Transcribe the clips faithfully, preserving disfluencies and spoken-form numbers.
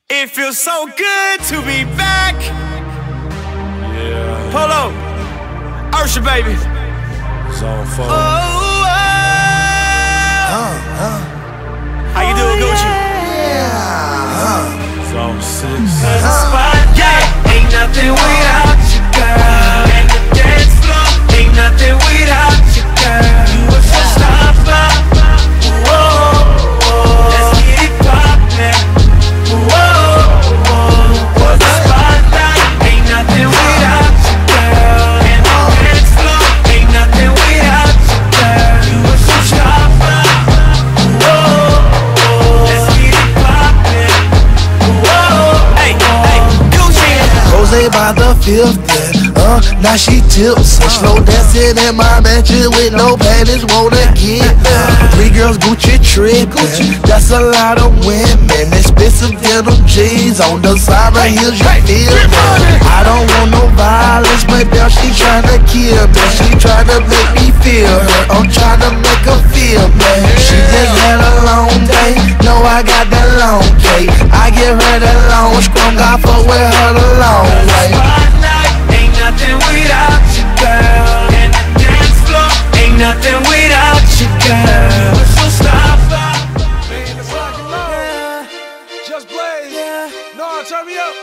It feels so good to be back. Yeah. Polo, Usher, baby. Zone four. Oh, oh. Uh, uh. How you doing, Gucci? Yeah. Uh. Zone six. Cause the spotlight ain't nothing without you, girl. And the dance floor ain't nothing without you, girl. You a showstopper. Whoa, whoa. Let's get it poppin'. Whoa, whoa. Cause the spotlight ain't nothing without you, girl. And the dance floor ain't nothing without you, girl. You a showstopper. Whoa, whoa. Let's get it poppin'. Whoa, hey, hey, Gucci. Rose by the fifth, uh, now she tips. And slow dancing in my mansion with no panties, wanna get uh, three girls Gucci trippin'. That's a lot of women. Expensive denim jeans on the side right heels, you feel me? I don't want no violence, but now she tryna kill me. She tryna make me feel her. I'm tryna make her feel me. She just had a long day. No, I got that long day. I give her that long scrum, got fuck with her the long way. Spotlight ain't nothing without you, girl. And the dance floor ain't nothing without you, girl. So stop, Man, it's rock and roll. Just blaze. yeah, No, turn me up.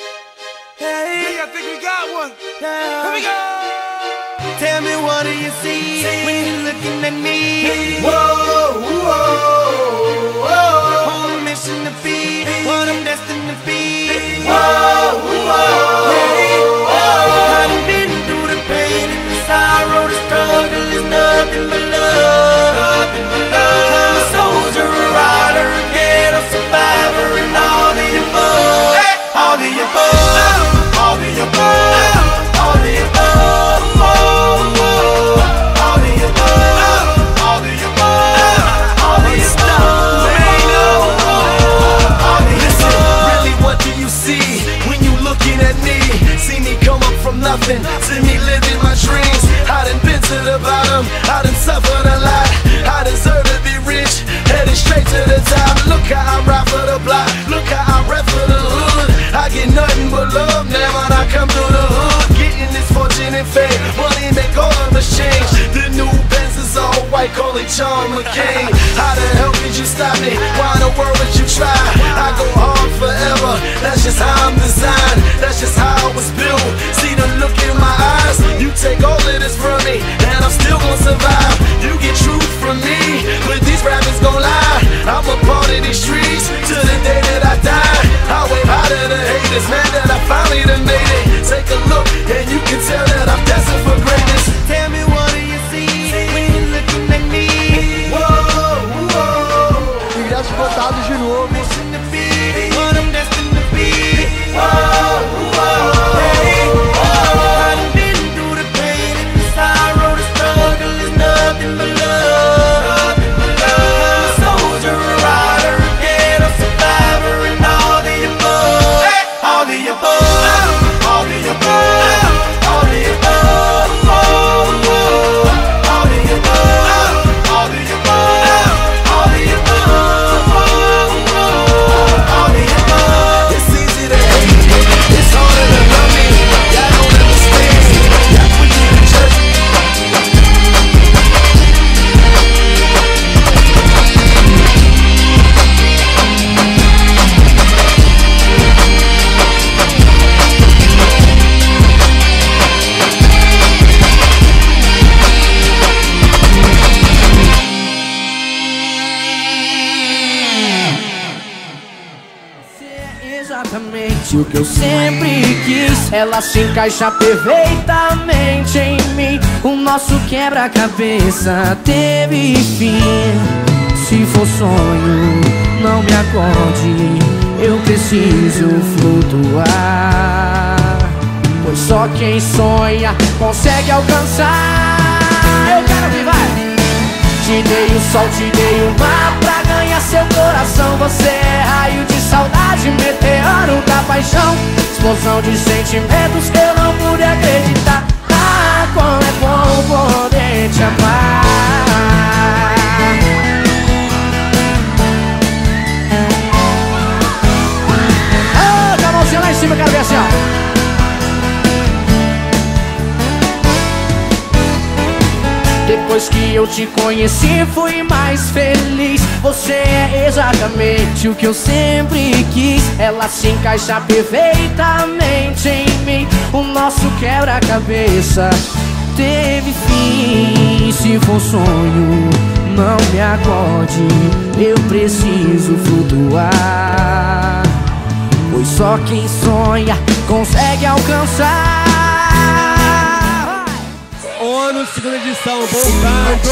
hey, Yeah, I think we got one. yeah. Here we go. Tell me, what do you see when you're looking at me? Whoa, whoa, whoa. On a mission to be what I'm destined to be. Whoa, whoa, Hey, whoa. I done been through the pain and the sorrow, the struggle is nothing but love. Nothing but love. I'm a soldier, a rider, a ghetto survivor, and all the above. All the above. All the above. All the above. All the above. All the above. All the above. All the Listen, really, what do you see when you looking at me? See me come up from nothing, see me living my dreams. I done been to the bottom, I done suffered a lot. I deserve to be rich, headed straight to the top. Look how I ride for the block, look how I rap for the hood. I get nothing but love now when I come through the hood. Getting this fortune and fame, money make all of us change. The new Benz is all white, call it John McCain. How the hell could you stop me? Why in the world would you try? I go hard forever, that's just how I'm designed. That's just how I was built. See the look in my eyes, you take all of this from me, and I'm still gonna survive. You get truth from me, but these rappers gon' lie. I'm a part of these streets, to the day that I die. I wave out to the haters, man, that I finally done made it. Take a look, and you can tell that I'm destined for greatness. Tell me, what do you see when you're looking at me? Whoa, whoa. Ingressos botados de novo. Mission to be what I'm destined to be. Whoa, whoa. Hey, I done been through the pain and the sorrow, the struggle is nothing but love. Nothing but love. I'm a soldier, a rider, a ghetto survivor, and all the above. All the above. All the above. All the above. All the above. All the above. All the above. All the above. It's easy to hate me, it's harder to love me. Y'all don't understand me. Y'all put me in church. Exatamente o que eu sempre quis. Ela se encaixa perfeitamente em mim. O nosso quebra-cabeça teve fim. Se for sonho, não me acorde. Eu preciso flutuar, pois só quem sonha consegue alcançar. Eu quero que vai. Te dei o sol, te dei o mar pra ganhar seu coração. Você é raio de saudade, meteoro da paixão, explosão de sentimentos que eu não pude acreditar. Ah, como é bom poder te amar. eu quero ver assim, ó. Depois que eu te conheci fui mais feliz. Você é exatamente o que eu sempre quis. Ela se encaixa perfeitamente em mim. O nosso quebra-cabeça teve fim. Se for sonho, não me acorde. Eu preciso flutuar, pois só quem sonha consegue alcançar. ONU, segunda edição, voltando!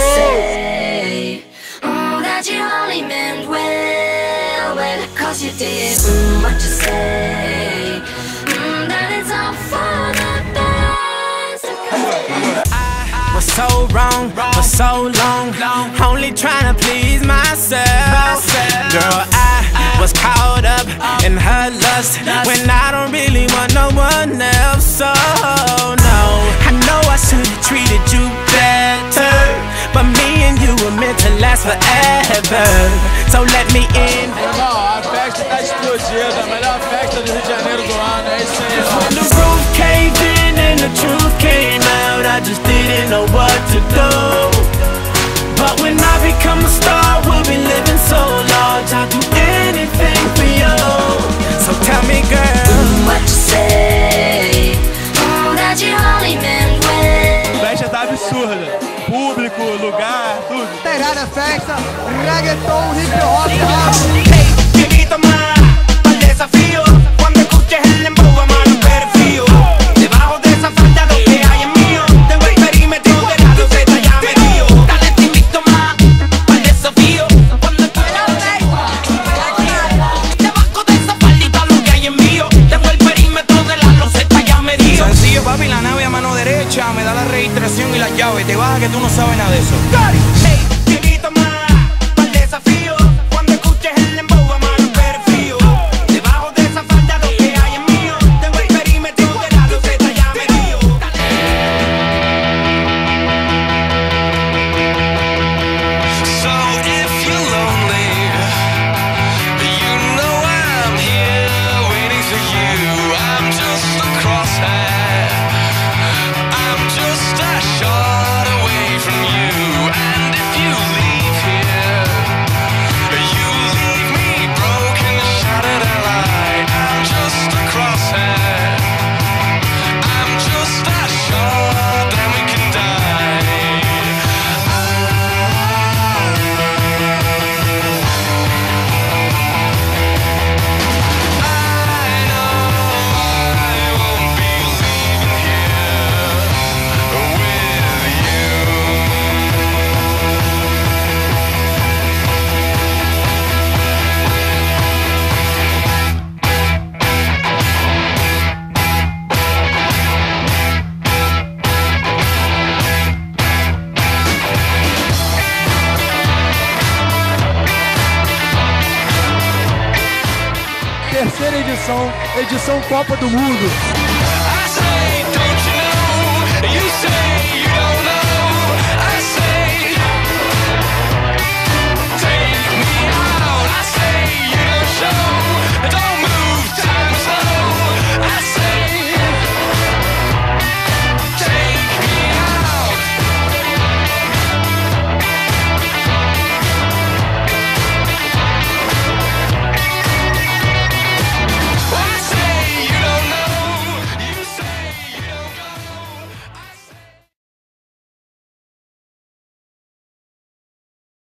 Oh, that you only meant well, well, cause you did mm, what you say, mm, that it's all for the best. I was so wrong for so long, only trying to please myself. Girl, I was caught up in her lust when I don't really want no one else. So no, I know I should have treated you better, but me and you were meant to last forever. So let me in. Irmão, a festa tá explodida, a melhor festa do Rio de Janeiro do ano, é isso aí, ó. When the roof caved in and the truth came out, I just didn't know what to do. But when I become a star, we'll be living so large, I'll do anything for you. So tell me, girl, Mm, what you say, mm, that you only meant well. A festa tá absurda. Público, lugar, tudo. Terrada festa, reggaeton, hip hop, house. hey, chiquito más, al desafío. Cuando escuches el dembow, a mano perfil. Debajo de esa falda lo que hay es mío. Tengo el perímetro de la luceta ya me dio. Dale, te invito más, al desafío. Cuando debajo de esa faldita lo que hay es mío. Tengo el perímetro de la luceta ya me dio. Sencillo, papi, la nave a mano derecha me da la registración y las llaves. Te baja que tú no sabes nada de eso. Hey, chiquito más, al desafío. Cuando escuches el dembow, a mano perfil. Debajo de esa falda lo que hay es mío. Tengo el perímetro de la luceta ya me dio. So if you're lonely, you know I'm here waiting for you. I'm just a crosshair, I'm just a shot away from you. And if you leave here, you leave me broken, shattered and light. I'm just a crosshair, I'm just a shot, then we can die. Terceira edição, edição Copa do Mundo. I say, don't you know? You say you don't know. I say, take me out. I say you don't show.